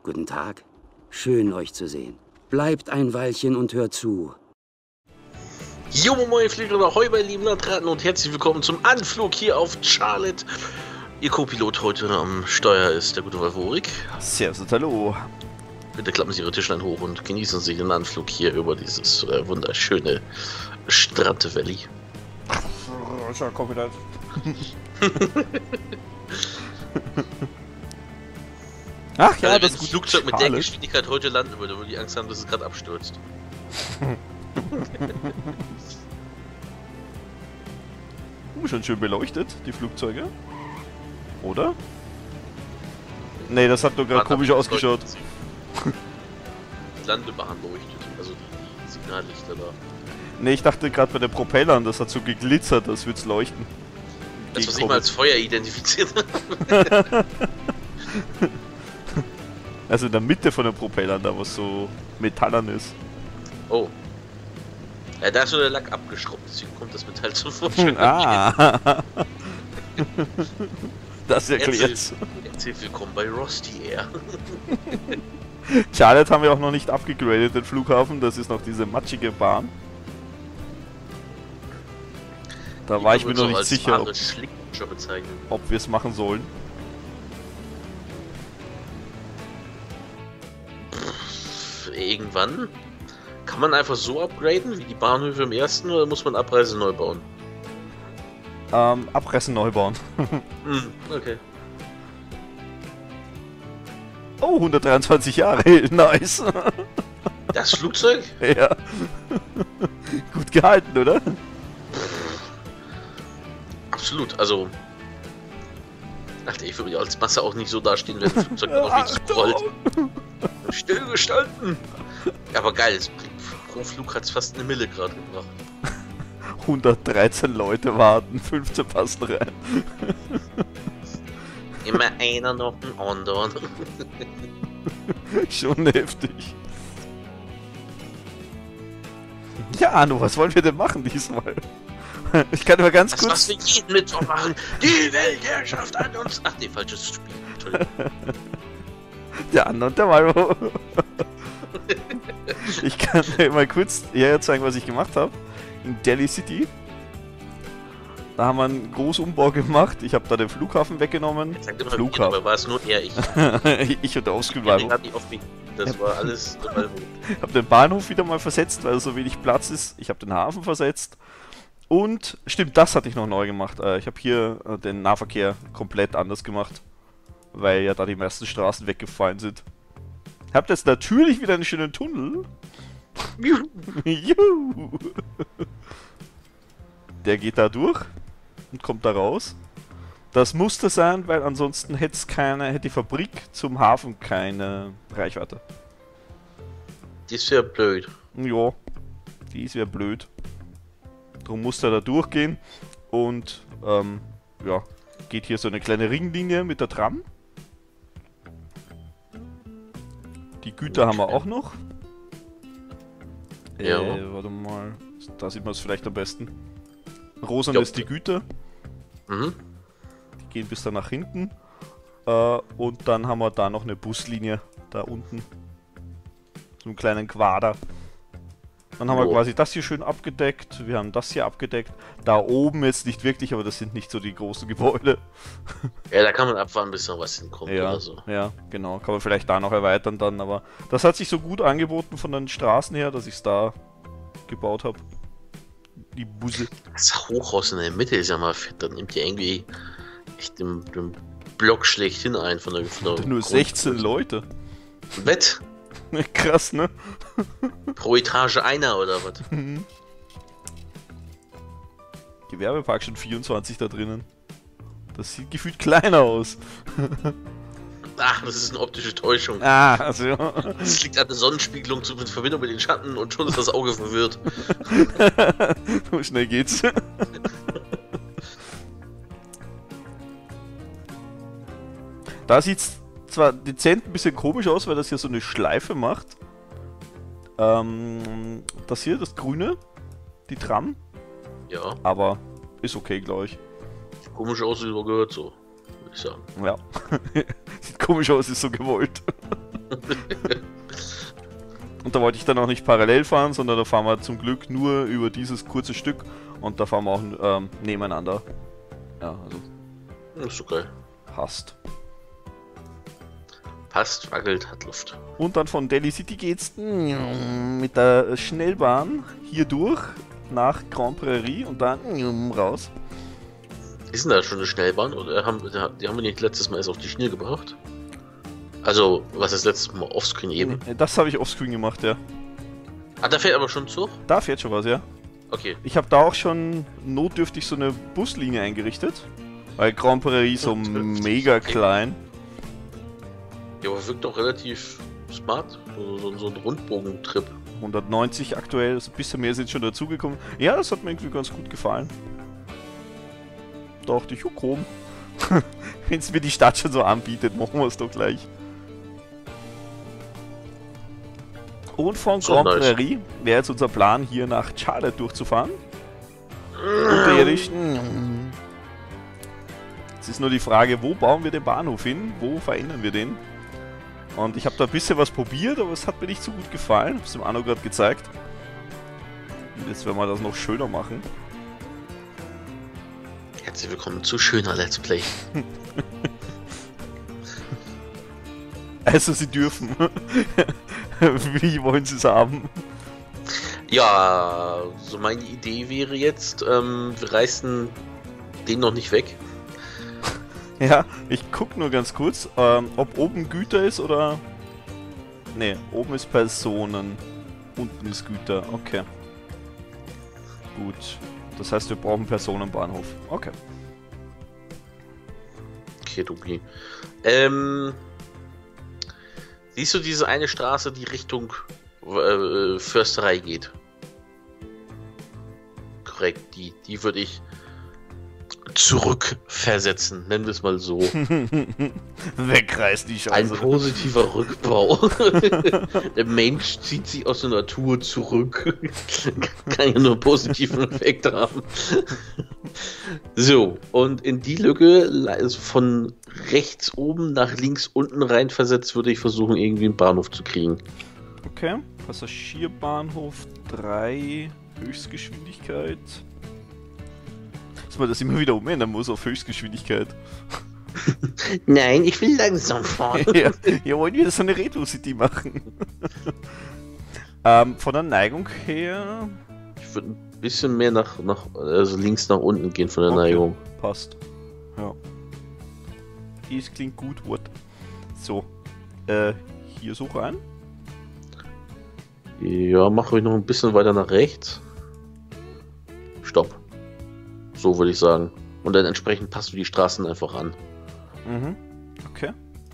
Guten Tag. Schön, euch zu sehen. Bleibt ein Weilchen und hört zu. Jo, moin Flieger, ahoi, meine lieben Landratten und herzlich willkommen zum Anflug hier auf Charlotte. Ihr Co-Pilot heute am Steuer ist der gute Wolf-Orik. Servus und hallo. Bitte klappen Sie Ihre Tischlein hoch und genießen Sie den Anflug hier über dieses wunderschöne Strand Valley. Schon komplett. Ach ja, das Flugzeug mit der Geschwindigkeit heute landen würde, würde ich Angst haben, dass es gerade abstürzt. Schon schön beleuchtet, die Flugzeuge. Oder? Nee, das hat nur gerade komisch ausgeschaut. Die Landebahn leuchtet, also die Signallichter da. Nee, ich dachte gerade bei den Propellern, das hat so geglitzert, als würde es leuchten. Das, was ich mal als Feuer identifiziert habe. Also in der Mitte von den Propellern, da was so metallern ist. Oh. Ja, da ist nur der Lack abgeschraubt, deswegen kommt das Metall zum Vorschein. Ah! Das erklärt's. Herzlich willkommen bei Rusty Air. Charlotte haben wir auch noch nicht abgegradet, den Flughafen. Das ist noch diese matschige Bahn. Da war ich mir noch nicht sicher, ob wir es machen sollen. Irgendwann? Kann man einfach so upgraden wie die Bahnhöfe im ersten oder muss man Abreise neu bauen? Abreißen neu bauen. Okay. Oh, 123 Jahre, nice. Das Flugzeug? Ja. Gut gehalten, oder? Absolut, also... Ach, ich würde als Masse auch nicht so dastehen, wenn das Flugzeug noch nicht so rollt. Stillgestanden! Ja, aber geil, pro Flug hat es fast eine Mille gerade gebracht. 113 Leute warten, 15 passen rein. Immer einer noch den anderen. Schon heftig. Ja, Arno, was wollen wir denn machen diesmal? Ich kann aber ganz kurz... Was wir jeden Mittwoch machen. Die Weltherrschaft an uns... Ach nee, falsches Spiel. Entschuldigung. Der Anno und der Malvo. Ich kann mal kurz hier zeigen, was ich gemacht habe. In Delhi City. Da haben wir einen Großumbau gemacht. Ich habe da den Flughafen weggenommen. Flughafen. Aber war es nur er, ich. Ich und der Oscar. Das war alles. Ich habe den Bahnhof wieder mal versetzt, weil so wenig Platz ist. Ich habe den Hafen versetzt. Und, stimmt, das hatte ich noch neu gemacht. Ich habe hier den Nahverkehr komplett anders gemacht. Weil ja da die meisten Straßen weggefallen sind. Habt jetzt natürlich wieder einen schönen Tunnel. Juhu. Der geht da durch und kommt da raus. Das musste sein, weil ansonsten hätte die Fabrik zum Hafen keine Reichweite. Das wäre blöd. Ja, die wäre blöd. Darum musste er da durchgehen und ja, geht hier so eine kleine Ringlinie mit der Tram. Die Güter haben wir auch noch. Ja. Warte mal, da sieht man es vielleicht am besten. Rosan ist die Güter. Mhm. Die gehen bis da nach hinten. Und dann haben wir da noch eine Buslinie da unten. So einen kleinen Quader. Dann haben wir quasi das hier schön abgedeckt. Wir haben das hier abgedeckt. Da oben jetzt nicht wirklich, aber das sind nicht so die großen Gebäude. Ja, da kann man abfahren, bis noch was hinkommt ja, oder so. Ja, genau. Kann man vielleicht da noch erweitern dann, aber das hat sich so gut angeboten von den Straßen her, dass ich es da gebaut habe. Die Busse. Das Hochhaus in der Mitte ist ja mal fett. Dann nimmt ihr irgendwie echt den Block schlechthin ein von der nur 16 Leute. Wett? Krass, ne? Pro Etage einer oder was? Gewerbepark schon 24 da drinnen. Das sieht gefühlt kleiner aus. Ach, das ist eine optische Täuschung. Ah, also. Das liegt an der Sonnenspiegelung in Verbindung mit den Schatten und schon ist das Auge verwirrt. So schnell geht's. Da sieht's zwar dezent ein bisschen komisch aus, weil das hier so eine Schleife macht. Das hier, das Grüne, die Tram. Ja. Aber ist okay, glaube ich. Komisch aus, wie man gehört, so. Würde ich sagen. Ja. Sieht komisch aus, ist so gewollt. Und da wollte ich dann auch nicht parallel fahren, sondern da fahren wir zum Glück nur über dieses kurze Stück und da fahren wir auch nebeneinander. Ja, also. Das ist so geil. Passt. Passt, wackelt, hat Luft. Und dann von Delhi City geht's mit der Schnellbahn hier durch nach Grand Prairie und dann raus. Ist denn da schon eine Schnellbahn? Oder die haben wir nicht letztes Mal erst auf die Schiene gebracht? Also, was ist letztes Mal offscreen eben? Das habe ich offscreen gemacht, ja. Ah, da fährt aber schon Zug? Da fährt schon was, ja. Okay. Ich habe da auch schon notdürftig so eine Buslinie eingerichtet. Weil Grand Prairie so mega klein. Ja, aber wirkt doch relativ smart. So ein Rundbogentrip. 190 aktuell, also ein bisschen mehr ist jetzt schon dazugekommen. Ja, das hat mir irgendwie ganz gut gefallen. Da dachte ich, komm. Wenn es mir die Stadt schon so anbietet, machen wir es doch gleich. Und von So Grand nice. Prairie wäre jetzt unser Plan, hier nach Charlotte durchzufahren. Unterirdisch. Jetzt ist nur die Frage, wo bauen wir den Bahnhof hin? Wo verändern wir den? Und ich habe da ein bisschen was probiert, aber es hat mir nicht so gut gefallen. Ich habe es dem Arno gerade gezeigt. Und jetzt werden wir das noch schöner machen. Herzlich willkommen zu schöner Let's Play. Also sie dürfen. Wie wollen sie es haben? Ja, so meine Idee wäre jetzt, wir reißen den noch nicht weg. Ja, ich guck nur ganz kurz, ob oben Güter ist oder... Ne, oben ist Personen. Unten ist Güter, okay. Gut. Das heißt, wir brauchen Personenbahnhof. Okay. Okay, Dubi. Siehst du diese eine Straße, die Richtung Försterei geht? Korrekt, die würde ich zurückversetzen, nennen wir es mal so. Wegreißt die Ein Scheiße. positiver Rückbau. Der Mensch zieht sich aus der Natur zurück. Kann ja nur einen positiven Effekt haben. So, und in die Lücke, also von rechts oben nach links unten rein versetzt, würde ich versuchen, irgendwie einen Bahnhof zu kriegen. Okay. Passagierbahnhof 3, Höchstgeschwindigkeit. Dass man das immer wieder umändern muss auf Höchstgeschwindigkeit. Nein, ich will langsam fahren. Ja, wollen wir so eine Retro-City machen? Von der Neigung her... Ich würde ein bisschen mehr also links nach unten gehen von der Okay. Neigung. Passt. Ja. Das klingt gut, what? So. Hier so rein. Ja, mach ruhig noch ein bisschen weiter nach rechts. Stopp. So würde ich sagen. Und dann entsprechend passt du die Straßen einfach an. Mhm. Okay.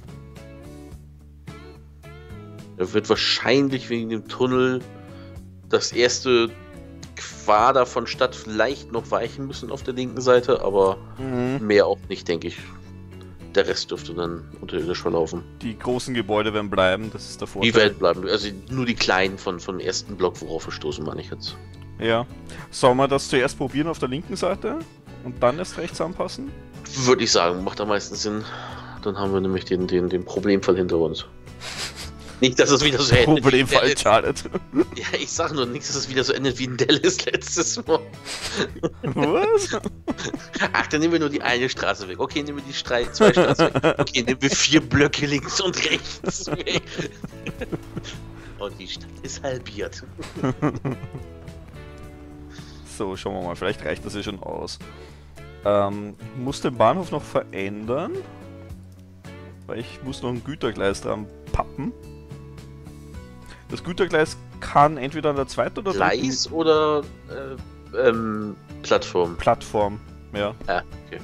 Er wird wahrscheinlich wegen dem Tunnel das erste Quader von Stadt vielleicht noch weichen müssen auf der linken Seite, aber mehr auch nicht, denke ich. Der Rest dürfte dann unterirdisch verlaufen. Die großen Gebäude werden bleiben, das ist der Vorteil. Die Welt bleiben, also nur die kleinen vom ersten Block, worauf wir stoßen, meine ich jetzt. Ja. Sollen wir das zuerst probieren auf der linken Seite und dann erst rechts anpassen? Würde ich sagen, macht am meisten Sinn. Dann haben wir nämlich den Problemfall hinter uns. Nicht, dass es wieder so endet. Problemfall, Charlotte. Ja, ich sag nur nichts, dass es wieder so endet wie in Dallas letztes Mal. Was? Ach, dann nehmen wir nur die eine Straße weg. Okay, nehmen wir die zwei Straßen weg. Okay, nehmen wir 4 Blöcke links und rechts weg. Und die Stadt ist halbiert. So, schauen wir mal, vielleicht reicht das ja schon aus. Muss den Bahnhof noch verändern? Weil ich muss noch ein Gütergleis dran pappen. Das Gütergleis kann entweder an der zweiten oder dritten Gleis oder Plattform? Plattform, ja. Ah, okay.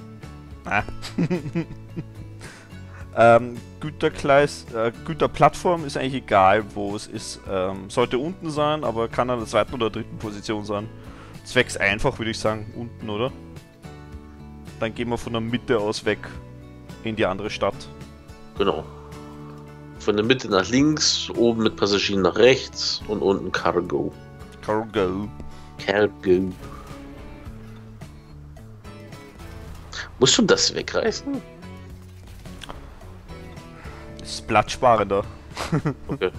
Gütergleis, Güterplattform ist eigentlich egal, wo es ist. Sollte unten sein, aber kann an der zweiten oder dritten Position sein. Zwecks einfach, würde ich sagen, unten, oder? Dann gehen wir von der Mitte aus weg in die andere Stadt. Genau. Von der Mitte nach links, oben mit Passagieren nach rechts und unten Cargo. Cargo. Cargo. Musst du das wegreißen? Ist platzsparender. Okay.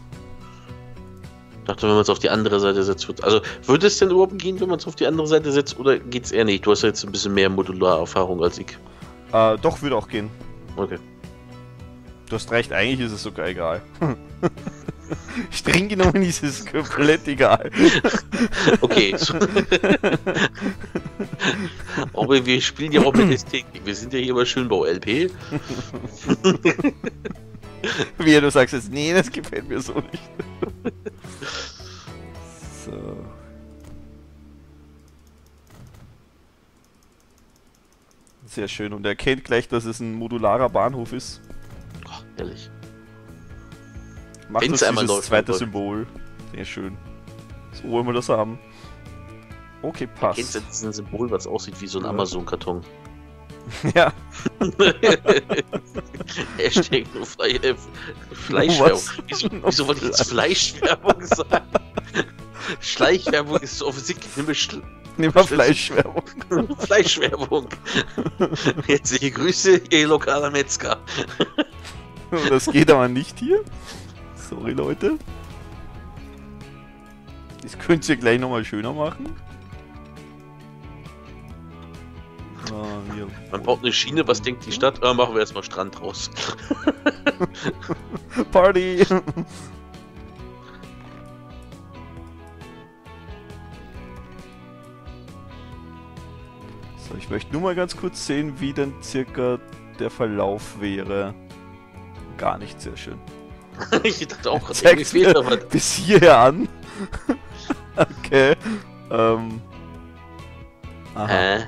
Ich dachte, wenn man es auf die andere Seite setzt, wird. Also, würde es denn überhaupt gehen, wenn man es auf die andere Seite setzt, oder geht es eher nicht? Du hast ja jetzt ein bisschen mehr Modular-Erfahrung als ich. Doch, würde auch gehen. Okay. Du hast recht, eigentlich ist es sogar egal. Streng genommen ist es komplett egal. Okay. So. Aber wir spielen ja auch mit Ästhetik. Wir sind ja hier bei Schönbau-LP. Wie du sagst jetzt, nee, das gefällt mir so nicht. So. Sehr schön. Und er erkennt gleich, dass es ein modularer Bahnhof ist. Oh, herrlich. Macht Wenn's das einmal dieses läuft, zweite läuft. Symbol. Sehr schön. So wollen wir das haben. Okay, passt. Kennst du diesen Symbol, was aussieht wie so ein Ja. Amazon-Karton? Ja. Hashtag nur Fleischwerbung. Was? Wieso wollte ich jetzt Fleischwerbung sagen? Schleichwerbung ist so offensichtlich Nehmen wir Fleischwerbung. Fleischwerbung. Herzliche Grüße, ihr lokaler Metzger. Das geht aber nicht hier. Sorry, Leute. Das könnt ihr gleich nochmal schöner machen. Hier. Man baut eine Schiene, was denkt die Stadt? Machen wir erstmal Strand draus. Party! So, ich möchte nur mal ganz kurz sehen, wie denn circa der Verlauf wäre. Gar nicht sehr schön. Ich dachte auch gerade, Zeigt irgendwie fehlt da was. bis hierher an. Okay. Aha. Hä?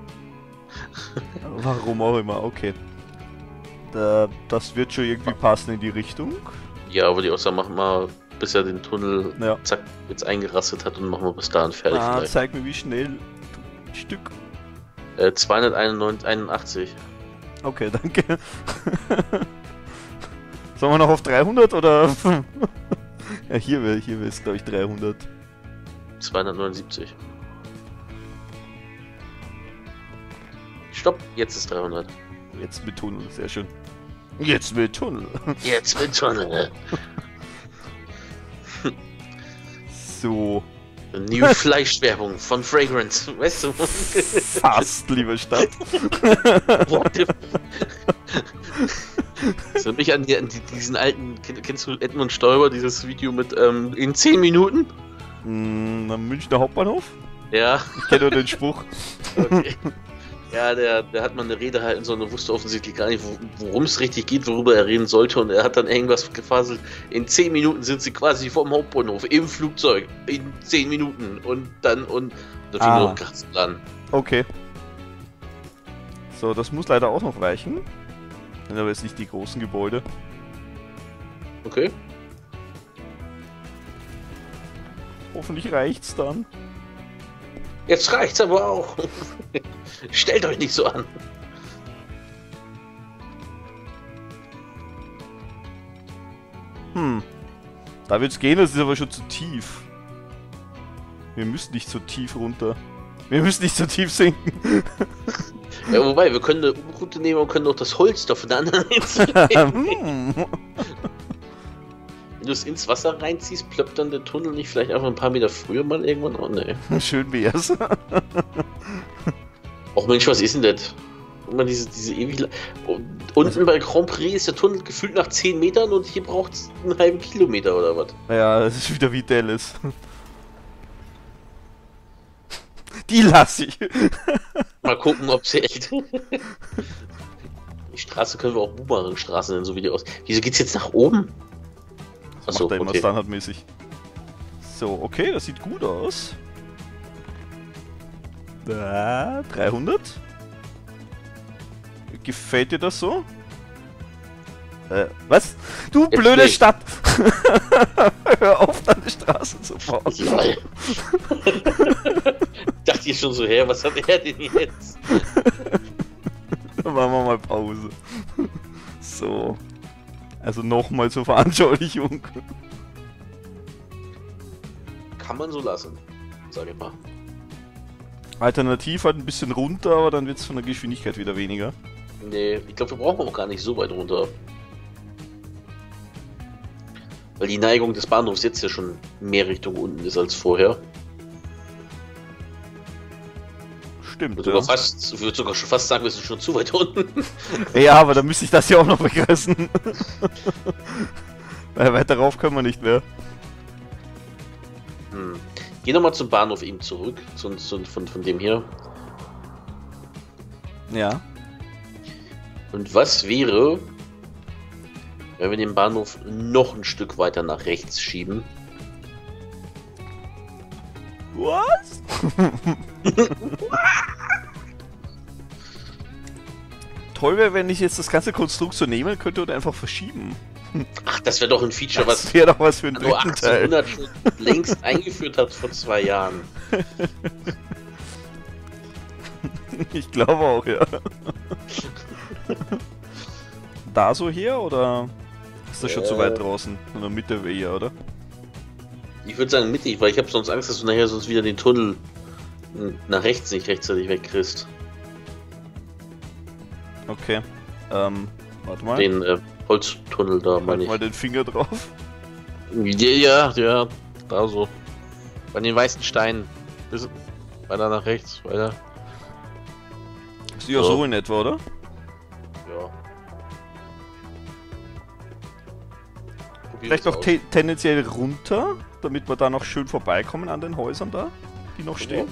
Warum auch immer, okay. Das wird schon irgendwie passen in die Richtung. Ja, aber die Aussage machen wir, bis er den Tunnel Ja. zack jetzt eingerastet hat und machen wir bis dahin fertig. vielleicht. Zeig mir, wie schnell du ein Stück. 281. Okay, danke. Sollen wir noch auf 300 oder? Ja, hier ist glaube ich 300. 279. Stopp, jetzt ist 300. Jetzt mit Tunnel, sehr schön. Jetzt mit Tunnel. Jetzt mit Tunnel. So, New Fleischwerbung von Fragrance. Weißt du? fast, liebe Stadt. What the Das erinnert mich an diesen alten, kennst du Edmund Stoiber, dieses Video mit in 10 Minuten? Am Münchner Hauptbahnhof? Ja, Ich kenne nur den Spruch. okay. Ja, der hat mal eine Rede halten sollen und wusste offensichtlich gar nicht, worum es richtig geht, worüber er reden sollte. Und er hat dann irgendwas gefaselt. In 10 Minuten sind sie quasi vom Hauptbahnhof im Flugzeug. In 10 Minuten. Und da fing noch krass an. Okay. So, das muss leider auch noch weichen. Sind aber jetzt nicht die großen Gebäude. Okay. Hoffentlich reicht's dann. Jetzt reicht's aber auch. Stellt euch nicht so an. Da wird's gehen, das ist aber schon zu tief. Wir müssen nicht so tief runter. Wir müssen nicht so tief sinken. Ja, wobei, wir können eine U-Route nehmen und können auch das Holz da von der anderen Seite nehmen. Wenn du es ins Wasser reinziehst, plöppt dann der Tunnel nicht vielleicht einfach ein paar Meter früher mal irgendwann? Oh ne. Schön wär's. Och Mensch, was ist denn das? Guck mal, diese ewig... Unten bei Grand Prix ist der Tunnel gefühlt nach 10 Metern und hier braucht es einen halben Kilometer oder was? Ja, das ist wieder wie Dallas. Die lasse ich. Mal gucken, ob sie echt... Die Straße können wir auch Boomerang-Straße nennen, so wie die aus... Wieso geht's jetzt nach oben? Achso, macht er immer standardmäßig. So, okay, das sieht gut aus. 300? Gefällt dir das so? Was? Du Jetzt blöde nicht. Stadt! Hör auf, deine Straße zu bauen. Lol. Dachte ich schon so, hä, was hat er denn jetzt? Dann machen wir mal Pause. So. Also nochmal zur Veranschaulichung. Kann man so lassen, sag ich mal. Alternativ halt ein bisschen runter, aber dann wird es von der Geschwindigkeit wieder weniger. Nee, ich glaube, wir brauchen auch gar nicht so weit runter. Weil die Neigung des Bahnhofs jetzt ja schon mehr Richtung unten ist als vorher. Stimmt, Ich würde sogar schon fast sagen, wir sind schon zu weit unten. Ja, aber dann müsste ich das ja auch noch begrenzen. Weil weiter rauf können wir nicht mehr. Geh nochmal zum Bahnhof eben zurück, von dem hier. Ja. Und was wäre, wenn wir den Bahnhof noch ein Stück weiter nach rechts schieben? Was? Toll wäre, wenn ich jetzt das ganze Konstrukt so nehmen könnte und einfach verschieben. Ach, das wäre doch ein Feature, Das wäre doch was für ein Anno dritten Teil. 1800 schon längst eingeführt hat vor 2 Jahren. Ich glaube auch, ja. Da so her oder ist das schon zu weit draußen? In der Mitte wäre hier, oder? Ich würde sagen mittig, weil ich habe sonst Angst, dass du nachher sonst wieder den Tunnel nach rechts nicht rechtzeitig wegkriegst. Okay. Warte mal. Den Holztunnel da, Halt meine mal ich. den Finger drauf. Ja, da so. Bei den weißen Steinen. Weiter nach rechts, weiter. Ist ja so in etwa, oder? Ja. Vielleicht noch tendenziell runter, damit wir da noch schön vorbeikommen an den Häusern da, die noch stehen.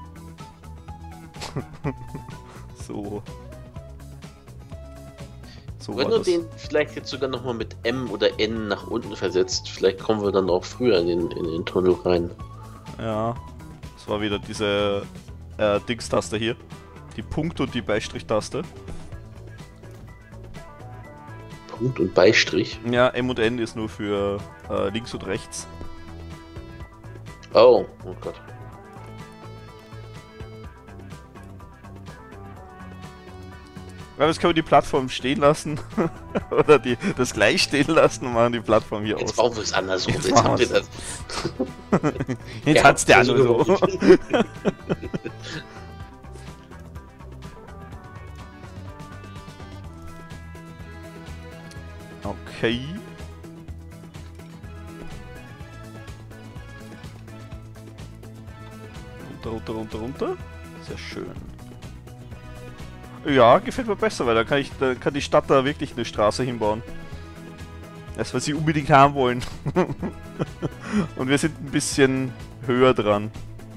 So. So Wenn war du das. den vielleicht jetzt sogar nochmal mit M oder N nach unten versetzt, vielleicht kommen wir dann auch früher in den Tunnel rein. Ja, das war wieder diese Dings-Taste hier. Die Punkt- und die Beistrich-Taste. Punkt und Beistrich? Ja, M und N ist nur für links und rechts. Oh Gott. Aber jetzt können wir die Plattform stehen lassen. Oder das gleich stehen lassen und machen die Plattform hier Jetzt aus. bauen wir es andersrum. Jetzt Jetzt machen haben wir wir's. das. Jetzt Ja, hat's der das andere ist so. Okay. Runter. Sehr schön. Ja, gefällt mir besser, weil da kann die Stadt da wirklich eine Straße hinbauen. Das, was sie unbedingt haben wollen. Und wir sind ein bisschen höher dran.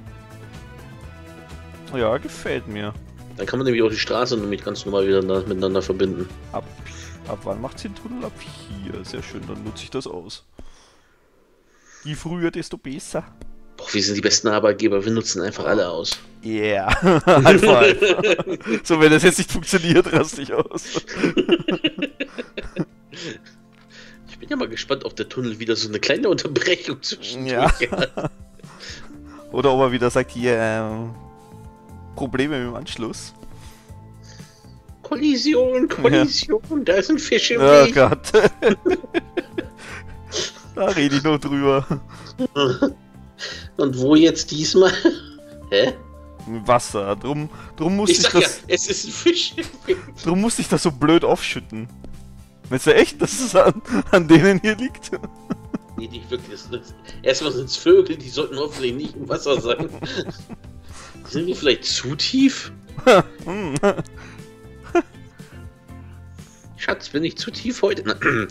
Ja, gefällt mir. Dann kann man nämlich auch die Straße nämlich ganz normal wieder miteinander verbinden. Ab wann macht sie den Tunnel? Ab hier. Sehr schön, dann nutze ich das aus. Je früher, desto besser. Boah, wir sind die besten Arbeitgeber, wir nutzen einfach alle aus. Yeah. Einfach. So, wenn das jetzt nicht funktioniert, raste ich aus. Ich bin ja mal gespannt, ob der Tunnel wieder so eine kleine Unterbrechung zwischen Ja. hat. Oder ob er wieder sagt, hier, Probleme mit dem Anschluss. Kollision, da ist ein Fisch im Oh Weg. Gott. Da rede ich noch drüber. Und wo jetzt diesmal? Hä? Wasser. Drum musste Ich ich sag ja, das. es ist ein Fisch im Weg. Drum musste ich das so blöd aufschütten. Meinst du echt, dass es an denen hier liegt? Nee, nicht wirklich. Erstmal sind es Vögel, die sollten hoffentlich nicht im Wasser sein. Sind die vielleicht zu tief? Hm. Schatz, bin ich zu tief heute?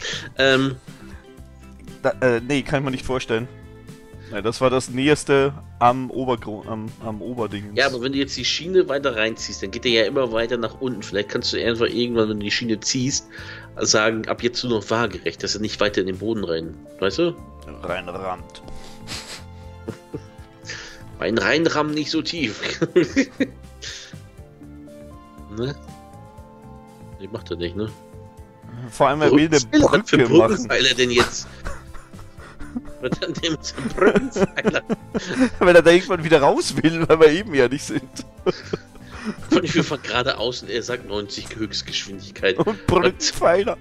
Nee, kann ich mir nicht vorstellen. Ja, das war das Nächste am Oberding. Ja, aber wenn du jetzt die Schiene weiter reinziehst, dann geht der ja immer weiter nach unten. Vielleicht kannst du einfach irgendwann, wenn du die Schiene ziehst, sagen, ab jetzt nur noch waagerecht, dass er nicht weiter in den Boden rein. Weißt du? Reinrammt. Ein Reinramm nicht so tief. Ne? Nee, macht er nicht, ne? Vor allem, er will eine Was für Brücke machen. Brückenpfeiler denn jetzt? Was hat der mit seinem Brückenpfeiler? Weil er da irgendwann wieder raus will, weil wir eben ja nicht sind. Von ich fahren geradeaus und er sagt 90 Höchstgeschwindigkeit. Und Brückenpfeiler.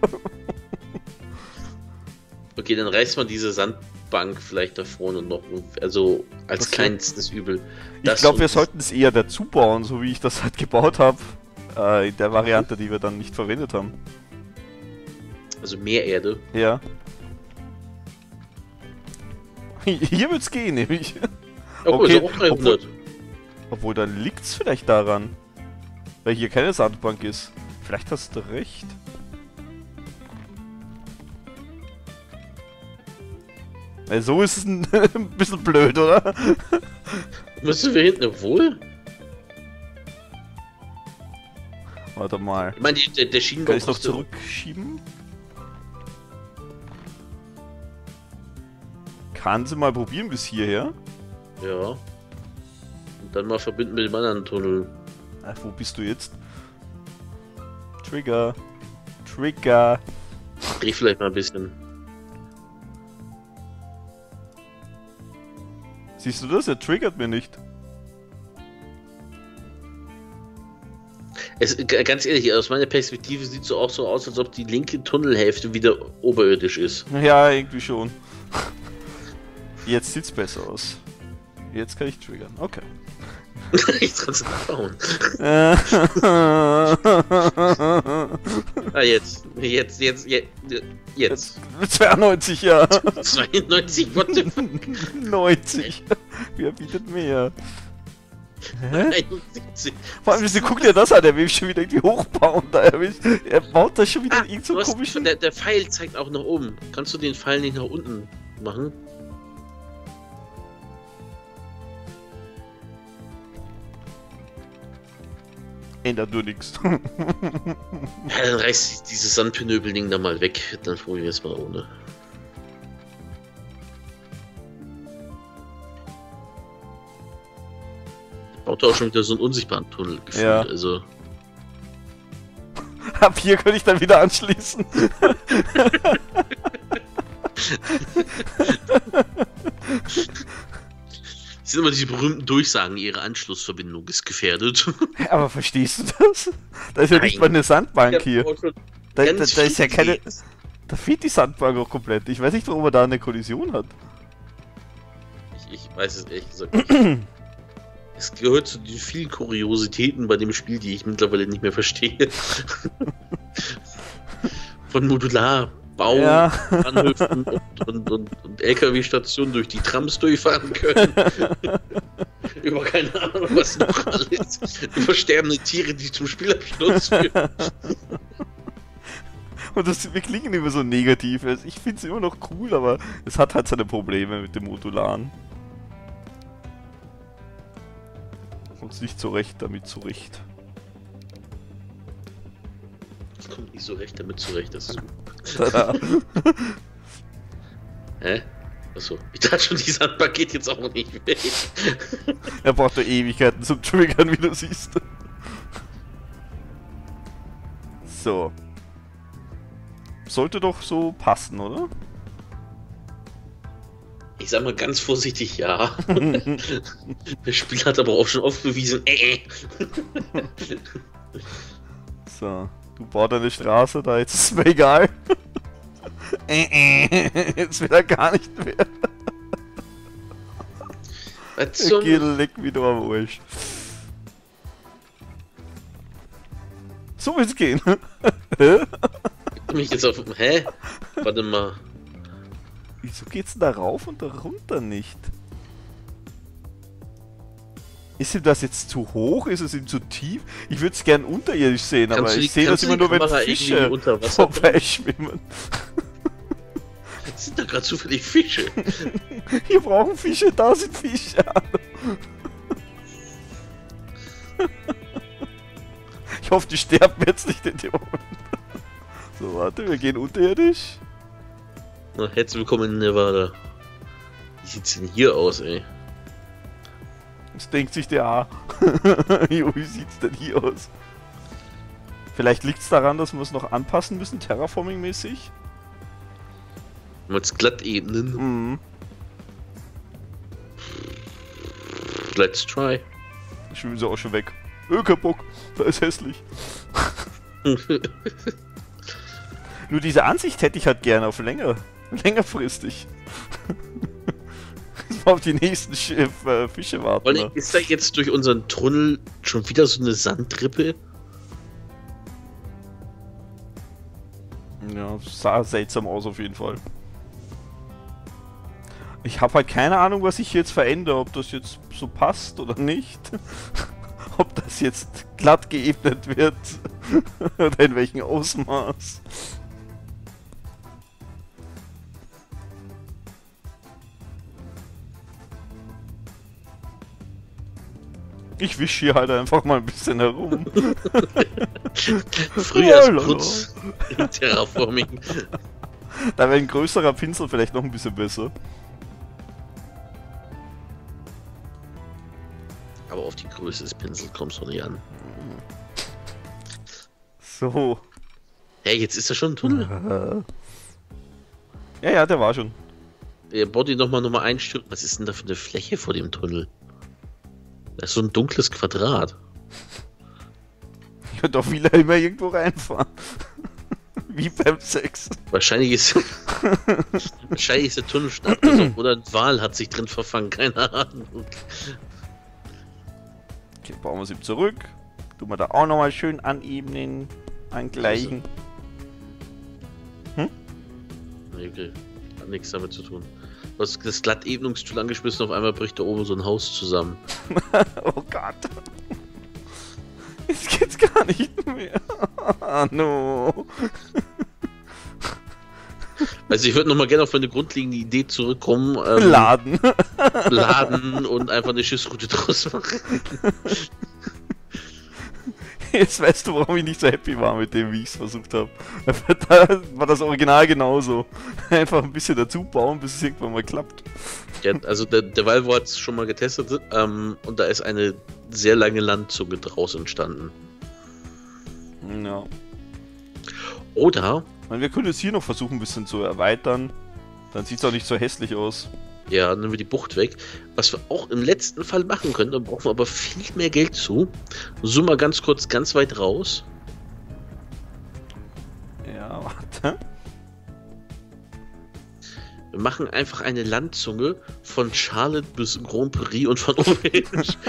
Okay, dann reißt man diese Sandbank vielleicht da vorne noch. Also als Das kleinstes Übel. Ich Das glaube, und wir das- sollten es eher dazu bauen, so wie ich das halt gebaut habe. In der Variante, die wir dann nicht verwendet haben. Also mehr Erde. Ja. Hier wird's gehen, nämlich. Obwohl, Okay, ist auch 300. Obwohl, dann liegt's vielleicht daran. Weil hier keine Sandbank ist. Vielleicht hast du recht. Weil so ist es ein bisschen blöd, oder? Müssen wir hinten wohl? Warte mal. Ich meine, der Schienenbau Kann ich noch kostet- zurückschieben? Kann sie mal probieren bis hierher? Ja. Und dann mal verbinden mit dem anderen Tunnel. Ach, wo bist du jetzt? Trigger. Trigger. Dreh vielleicht mal ein bisschen. Siehst du das? Er triggert mir nicht. Ganz ehrlich, aus meiner Perspektive sieht es so auch so aus, als ob die linke Tunnelhälfte wieder oberirdisch ist. Ja, irgendwie schon. Jetzt sieht's besser aus. Jetzt kann ich triggern. Okay. Jetzt kannst du nachbauen. Äh, Ah, jetzt. 92, ja. 92, what the fuck? 90. Wer bietet mehr? Hä? 71. Vor allem, guck dir das an, der will schon wieder irgendwie hochbauen. Er baut da schon wieder irgend so komischen... Der Pfeil zeigt auch nach oben. Kannst du den Pfeil nicht nach unten machen? Ändert nur nichts. Ja, dann reiß dieses Sandpinöbel-Ding da mal weg. Dann probieren wir es mal ohne. Baut auch schon wieder so einen unsichtbaren Tunnel gefühlt. Ja. Also. Ab hier könnte ich dann wieder anschließen. Das sind immer diese berühmten Durchsagen, ihre Anschlussverbindung ist gefährdet. Aber verstehst du das? Da ist ja nicht mal eine Sandbank hier. Da ist ja keine... Da fehlt die Sandbank auch komplett. Ich weiß nicht, warum er da eine Kollision hat. Ich weiß es ehrlich gesagt nicht. Es gehört zu den vielen Kuriositäten bei dem Spiel, die ich mittlerweile nicht mehr verstehe. Von Modularbauen, Ja. Bahnhöfen und LKW-Stationen durch die Trams durchfahren können. Über keine Ahnung, was noch alles. Über sterbende Tiere, die zum Spielabsturz führen. Und wir klingen immer so negativ. Also ich finde es immer noch cool, aber es hat halt seine Probleme mit dem Modularen. Uns nicht so recht damit zurecht. Ich komme nicht so recht damit zurecht, das ist gut. Tada. Hä? Achso, ich dachte schon, die Sandbank geht jetzt auch nicht weg. Er braucht ja Ewigkeiten zum Triggern, wie du siehst. So. Sollte doch so passen, oder? Ich sag mal ganz vorsichtig ja. Das Spiel hat aber auch schon oft bewiesen, So. Du baust eine Straße, da jetzt ist es mir egal. Jetzt will er gar nicht mehr. Was zum... Geh leck wie du am Arsch. So will's gehen. mich jetzt auf... Hä? Warte mal. Wieso geht's denn da rauf und da runter nicht? Ist ihm das jetzt zu hoch? Ist es ihm zu tief? Ich würde es gern unterirdisch sehen, aber ich sehe das immer nur, wenn Fische unter Wasser vorbeischwimmen. Sind da gerade zufällig Fische? Hier brauchen Fische, da sind Fische. Ich hoffe, die sterben jetzt nicht in dem Moment. So, warte, wir gehen unterirdisch. Na, herzlich willkommen in Nevada. Wie sieht's denn hier aus, ey? Das denkt sich der A. Jo, wie sieht's denn hier aus? Vielleicht liegt's daran, dass wir es noch anpassen müssen, Terraforming-mäßig. Mit Glattebenen. Mhm. Let's try. Schwimmen sie auch schon weg. Kein Bock, da ist hässlich. Nur diese Ansicht hätte ich halt gerne auf längerfristig. Dass wir auf die nächsten Fische warten. Vor allem, ist da jetzt durch unseren Tunnel schon wieder so eine Sandrippe? Ja, sah seltsam aus auf jeden Fall. Ich habe halt keine Ahnung, was ich jetzt verändere, ob das jetzt so passt oder nicht. Ob das jetzt glatt geebnet wird oder in welchem Ausmaß. Ich wische hier halt einfach mal ein bisschen herum. Frühjahrsputz im Terraforming. Da wäre ein größerer Pinsel vielleicht noch ein bisschen besser. Aber auf die Größe des Pinsels kommst du nicht an. So. Hey, jetzt ist da schon ein Tunnel. Ja, der war schon. Der Body nochmal einstürzen. Was ist denn da für eine Fläche vor dem Tunnel? Das ist so ein dunkles Quadrat. Ja, doch will er immer irgendwo reinfahren. Wie beim Sex. Wahrscheinlich ist der Tunnel schon abgesoffen oder ein Wal hat sich drin verfangen, keine Ahnung. Okay, bauen wir es ihm zurück. Tun wir da auch nochmal schön anebnen, angleichen. Okay, hat nichts damit zu tun. Du hast das Glattebenungstool angeschmissen, auf einmal bricht da oben so ein Haus zusammen. Oh Gott. Jetzt geht's gar nicht mehr. No. Also ich würde nochmal gerne auf meine grundlegende Idee zurückkommen. Laden. Laden und einfach eine Schiffsroute draus machen. Jetzt weißt du, warum ich nicht so happy war mit dem, wie ich es versucht habe. Da war das Original genauso. Einfach ein bisschen dazu bauen, bis es irgendwann mal klappt. Ja, also der Valvo hat es schon mal getestet und da ist eine sehr lange Landzunge draus entstanden. Ja. Oder? Wir können es hier noch versuchen, ein bisschen zu erweitern. Dann sieht es auch nicht so hässlich aus. Ja, nehmen wir die Bucht weg. Was wir auch im letzten Fall machen können, da brauchen wir aber viel mehr Geld zu. Zoom mal ganz kurz ganz weit raus. Ja, warte. Wir machen einfach eine Landzunge von Charlotte bis Grand Prix und von Orange.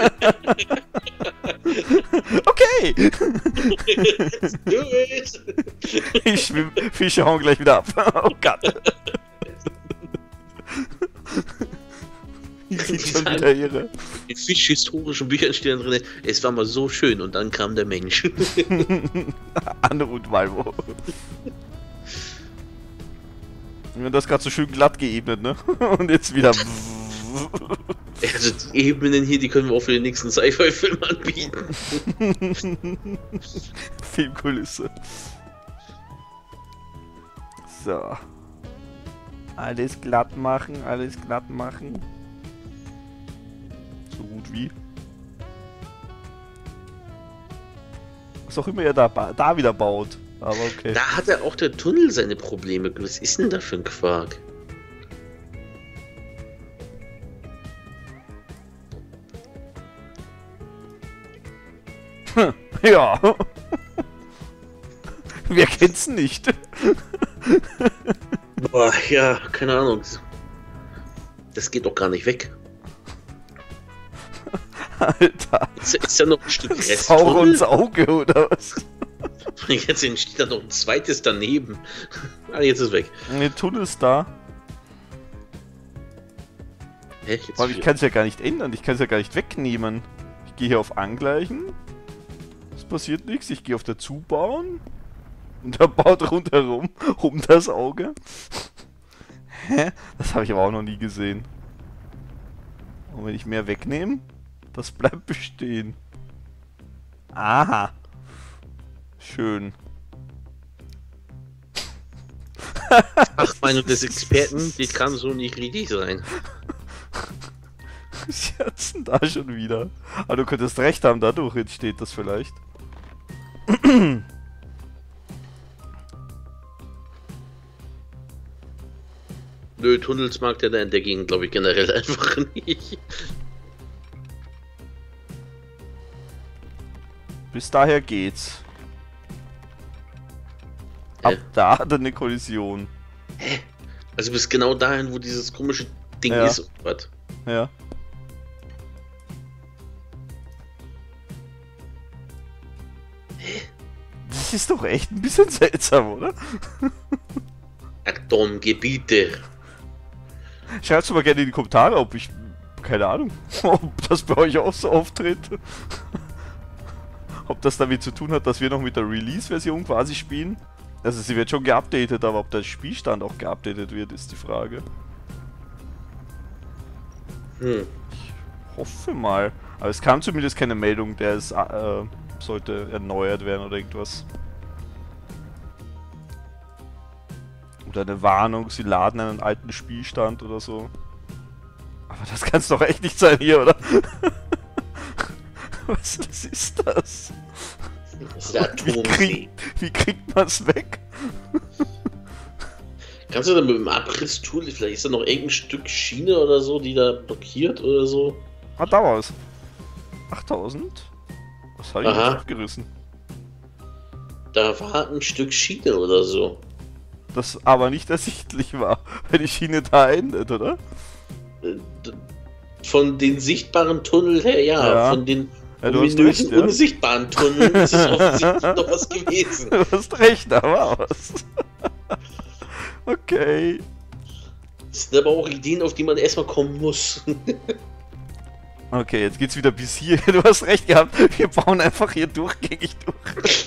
Okay! Let's do it! Ich schwimm, Fische hauen gleich wieder ab. Oh Gott. Die sieht schon wieder irre. In fischhistorischen Büchern stehen drin, es war mal so schön und dann kam der Mensch. Anne und Valvo. Und das gerade so schön glatt geebnet, ne? Und jetzt wieder. Also die Ebenen hier, die können wir auch für den nächsten Sci-Fi-Film anbieten. Filmkulisse. So. Alles glatt machen, alles glatt machen. So gut wie. Was auch immer er da wieder baut. Aber okay. Da hat er auch der Tunnel seine Probleme. Was ist denn da für ein Quark? Ja. Wer kennt's nicht? Boah, ja, keine Ahnung. Das geht doch gar nicht weg. Alter. Ist da noch ein Stück Rest? Saurons Auge oder was? Jetzt steht da noch ein zweites daneben. Ah, jetzt ist es weg. Der Tunnel ist da. Hä? Aber ich kann es ja gar nicht ändern. Ich kann es ja gar nicht wegnehmen. Ich gehe hier auf Angleichen. Es passiert nichts. Ich gehe auf dazu bauen. Und er baut rundherum um das Auge. Hä? Das habe ich aber auch noch nie gesehen. Und wenn ich mehr wegnehme, das bleibt bestehen. Aha. Schön. Ach, Meinung des Experten, die kann so nicht richtig sein. Was ist jetzt denn da schon wieder? Aber du könntest recht haben, dadurch entsteht das vielleicht. Nö, Tunnels mag der da in der Gegend, glaube ich, generell einfach nicht. Bis daher geht's. Ab da hat er eine Kollision. Hä? Also bis genau dahin, wo dieses komische Ding Ja. ist. Was? Ja. Das ist doch echt ein bisschen seltsam, oder? Atomgebiete. Schreibt mal gerne in die Kommentare, ob ich... Keine Ahnung, ob das bei euch auch so auftritt. Ob das damit zu tun hat, dass wir noch mit der Release-Version quasi spielen. Also sie wird schon geupdatet, aber ob der Spielstand auch geupdatet wird, ist die Frage. Ich hoffe mal. Aber es kam zumindest keine Meldung, der es sollte erneuert werden oder irgendwas. Oder eine Warnung, sie laden einen alten Spielstand oder so. Aber das kann es doch echt nicht sein hier, oder? Was ist das? Das ist der Wie kriegt man es weg? Kannst du dann mit dem Abrisstool, vielleicht ist da noch irgendein Stück Schiene oder so, die da blockiert oder so? Ah, da war es. 8000? Was habe ich jetzt abgerissen? Da war ein Stück Schiene oder so. Das aber nicht ersichtlich war, weil die Schiene da endet, oder? Von den sichtbaren Tunnel her, ja. Von den ominösen, unsichtbaren Tunneln ist es offensichtlich noch was gewesen. Du hast recht, da war was. Okay. Das sind aber auch Ideen, auf die man erstmal kommen muss. Okay, jetzt geht's wieder bis hier. Du hast recht gehabt. Wir bauen einfach hier durchgängig durch.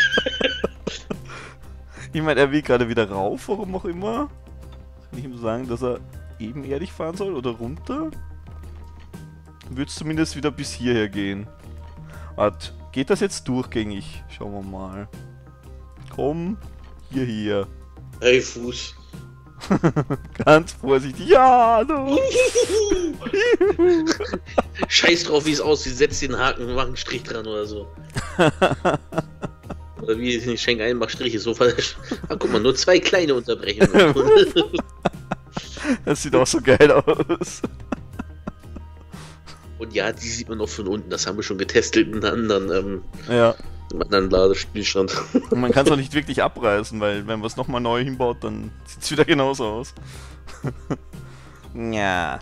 Ich meine, er will gerade wieder rauf, warum auch immer. Kann ich ihm sagen, dass er ebenerdig fahren soll oder runter? Wird es zumindest wieder bis hierher gehen. Warte, geht das jetzt durchgängig? Schauen wir mal. Komm, hierher. Hey, Fuß. Ganz vorsichtig. Ja, no. Scheiß drauf, wie es aussieht. Setz den Haken, mach einen Strich dran oder so. Oder wie ich schenke ein, mach Striche. So guck mal, nur 2 kleine Unterbrechungen. Das sieht auch so geil aus. Und ja, die sieht man auch von unten. Das haben wir schon getestet in einem anderen Ladespielstand. Und man kann es auch nicht wirklich abreißen, weil wenn man es nochmal neu hinbaut, dann sieht es wieder genauso aus. Ja.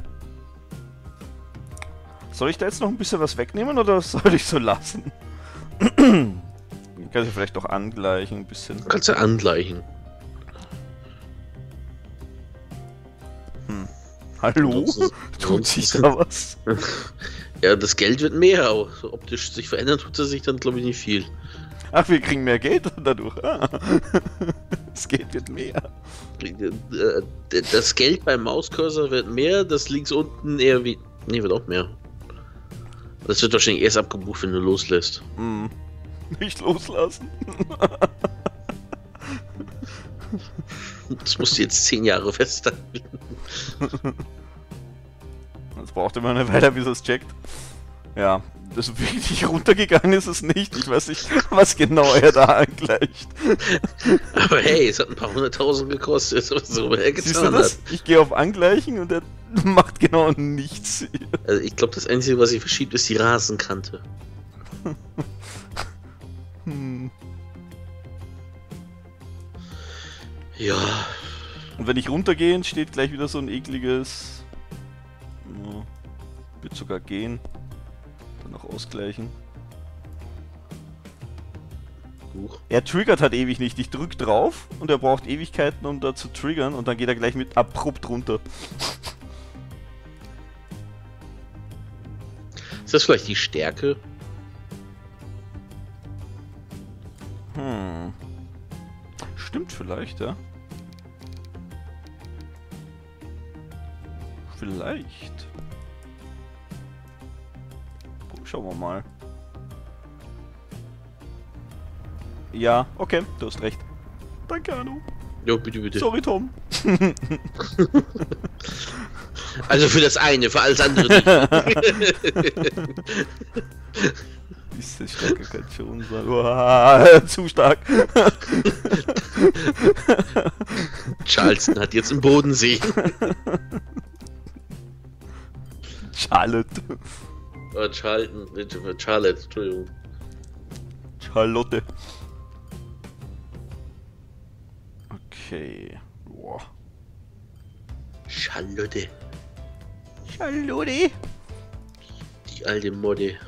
Soll ich da jetzt noch ein bisschen was wegnehmen oder soll ich so lassen? Ich kann es vielleicht doch angleichen ein bisschen. Kannst du angleichen. Hallo? Tut sich da was? Ja, das Geld wird mehr, aber so optisch sich verändern tut es sich dann, glaube ich, nicht viel. Ach, wir kriegen mehr Geld dadurch. Das Geld wird mehr. Das Geld beim Mauscursor wird mehr, das links unten eher wie... Ne, wird auch mehr. Das wird wahrscheinlich erst abgebucht, wenn du loslässt. Nicht loslassen. Das musst du jetzt 10 Jahre festhalten. Das braucht immer eine Weile, bis es checkt. Ja, das wirklich runtergegangen ist es nicht. Ich weiß nicht, was genau er da angleicht. Aber hey, es hat ein paar 100.000 gekostet, was so er getan Siehst du das? hat. Ich gehe auf Angleichen und er macht genau nichts. Also ich glaube, das Einzige, was sich verschiebt, ist die Rasenkante. Ja. Und wenn ich runtergehe, entsteht gleich wieder so ein ekliges... Ja, wird sogar gehen. Dann noch ausgleichen. Er triggert halt ewig nicht. Ich drück drauf und er braucht Ewigkeiten, um da zu triggern und dann geht er gleich mit abrupt runter. Ist das vielleicht die Stärke? Stimmt vielleicht, ja. Vielleicht. Schauen wir mal. Ja, okay, du hast recht. Danke, Anu. Jo, bitte, bitte. Sorry, Tom. Also für das eine, für alles andere nicht. Diese Stärke kann schon sein. Uah, zu stark. Charleston hat jetzt einen Bodensee. Charlotte. Charlotte, Entschuldigung. Charlotte. Okay. Boah. Charlotte. Charlotte. Die alte Modde.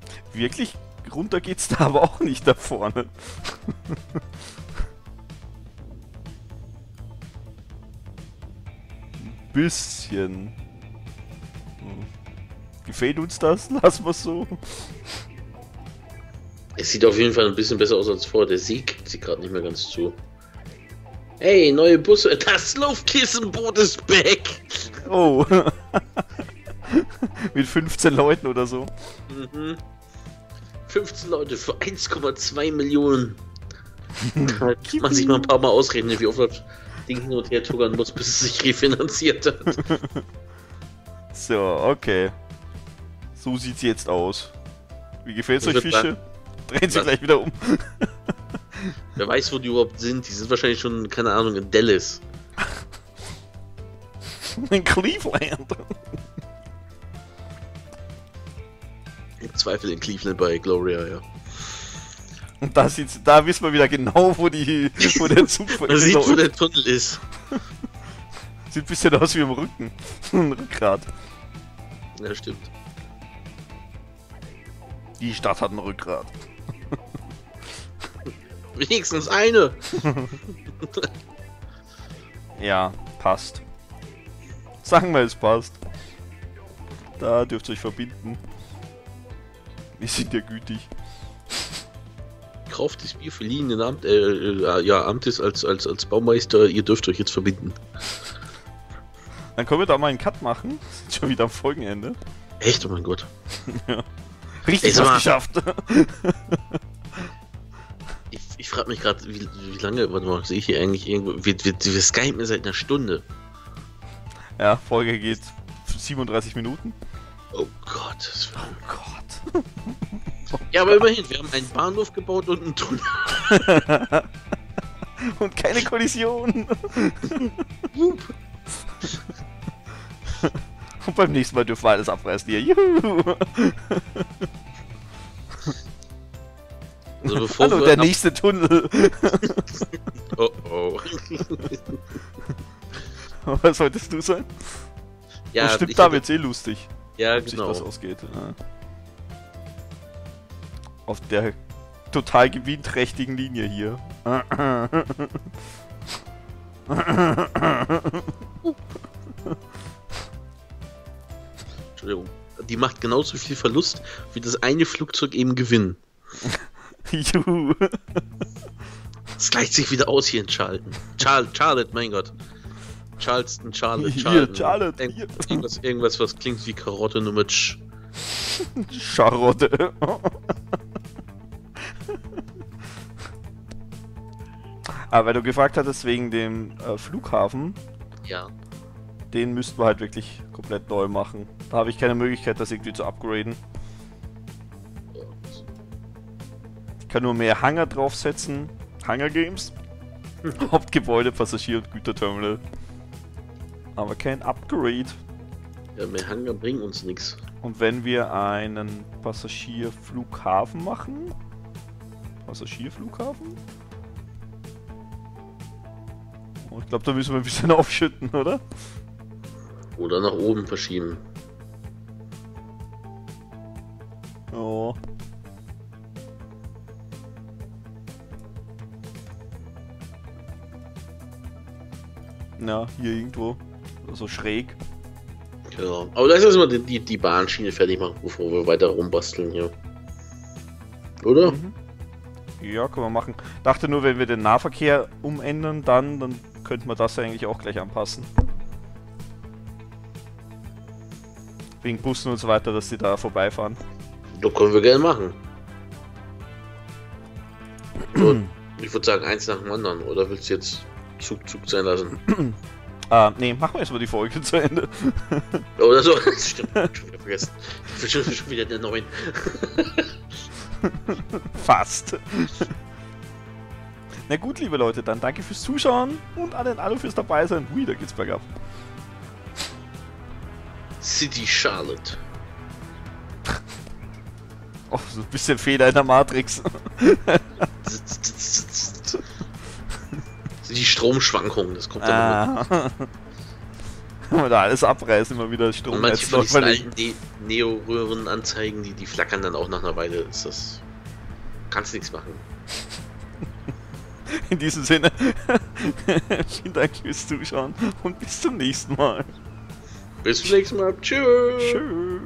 Wirklich runter geht's da aber auch nicht da vorne. bisschen. Gefällt uns das? Lassen wir so. Es sieht auf jeden Fall ein bisschen besser aus als vorher. Der See kriegt sie gerade nicht mehr ganz zu. Hey, neue Busse. Das Luftkissenboot ist back. Oh. Mit 15 Leuten oder so. 15 Leute für 1,2 Millionen. Da kann man sich mal ein paar Mal ausrechnen, wie oft das Ding hin und her tuckern muss, bis es sich refinanziert hat. So, okay. So sieht's jetzt aus. Wie gefällt's euch, Fische? Drehen sie gleich wieder um. Wer weiß, wo die überhaupt sind. Die sind wahrscheinlich schon, keine Ahnung, in Dallas. In Cleveland. Im Zweifel in Cleveland bei Gloria, ja. Und da wissen wir wieder genau, wo der Zug von Man sieht, wo der Tunnel ist. Sieht ein bisschen aus wie im Rücken. Ein Rückgrat. Ja, stimmt. Die Stadt hat ein Rückgrat. Wenigstens eine. Ja, passt. Sagen wir, es passt. Da dürft ihr euch verbinden. Wir sind ja gütig. Kauft das Bier für liegenden Amtes als Baumeister. Ihr dürft euch jetzt verbinden. Dann können wir da mal einen Cut machen. Sind schon wieder am Folgenende. Echt? Oh mein Gott. Ja. Richtig Ey, was geschafft. Ich frage mich gerade, wie lange, warte mal, sehe ich hier eigentlich irgendwo, wir skypen seit einer Stunde. Ja, Folge geht 37 Minuten. Oh Gott. Oh Gott. Ja, aber immerhin, wir haben einen Bahnhof gebaut und einen Tunnel. Und keine Kollision. Und beim nächsten Mal dürfen wir alles abreißen hier. Juhu. Also bevor Hallo, der nächste Tunnel. Oh oh. Was solltest du sein? Ja, oh, stimmt, da wird's eh lustig. Ja, Ob sich genau. das ausgeht. Ja. Auf der total gewinnträchtigen Linie hier. Entschuldigung. Die macht genauso viel Verlust wie das eine Flugzeug eben Gewinn. Juhu. Es gleicht sich wieder aus hier in Charlton. Charlotte, mein Gott. Charleston, Charlotte, Hier, Charlotte. Hier. Irgendwas, was klingt wie Karotte, nur mit Sch. Charotte. Aber weil du gefragt hattest wegen dem Flughafen, Ja. den müssten wir halt wirklich komplett neu machen. Da habe ich keine Möglichkeit, das irgendwie zu upgraden. Ich kann nur mehr Hangar draufsetzen. Hangar Games. Hauptgebäude, Passagier- und Güterterminal. Aber kein Upgrade. Ja, mehr Hangar bringt uns nichts. Und wenn wir einen Passagierflughafen machen? Passagierflughafen? Oh, ich glaube, da müssen wir ein bisschen aufschütten, oder? Oder nach oben verschieben. Oh. Na, hier irgendwo. So schräg. Genau. Aber lass uns mal die Bahnschiene fertig machen, bevor wir weiter rumbasteln hier. Oder? Mhm. Ja, können wir machen. Dachte nur, wenn wir den Nahverkehr umändern, dann könnte man das eigentlich auch gleich anpassen. Wegen Bussen und so weiter, dass die da vorbeifahren. Das können wir gerne machen. So, ich würde sagen, eins nach dem anderen. Oder willst du jetzt Zug sein lassen? Nee, machen wir erstmal die Folge zu Ende. Oder so. Stimmt, schon wieder vergessen. Ich bin schon wieder der Neuen. Fast. Na gut, liebe Leute, dann danke fürs Zuschauen und an den alle fürs dabei sein. Hui, da geht's bergab. City Charlotte. Oh, so ein bisschen Fehler in der Matrix. Die Stromschwankungen, das kommt dann Wenn wir da alles abreißen, immer wieder Strom. und manche von diesen alten Neo-Röhren-Anzeigen, die flackern dann auch nach einer Weile. Ist das. Kannst nichts machen. In diesem Sinne, vielen Dank fürs Zuschauen und bis zum nächsten Mal. Bis zum nächsten Mal. Tschüss. Tschüss.